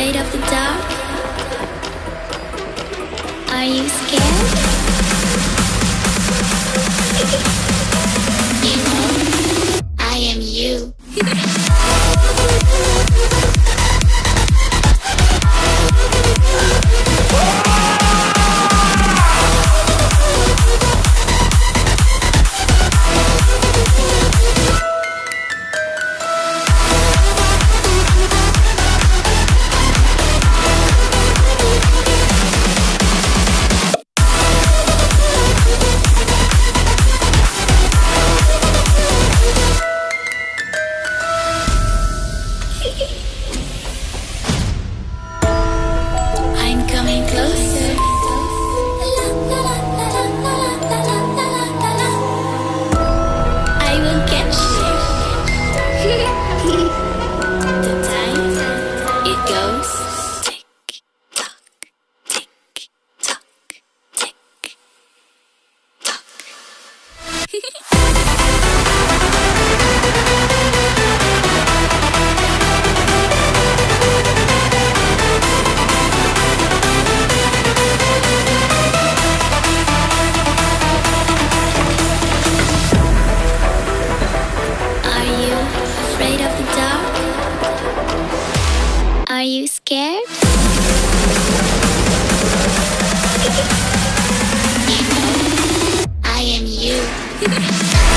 afraid of the dark? Are you scared? You know, I am you. I'm coming closer. I will catch you. The time it goes tick tock, tick tock, tick tock. Afraid of the dark? Are you scared? You know, I am you.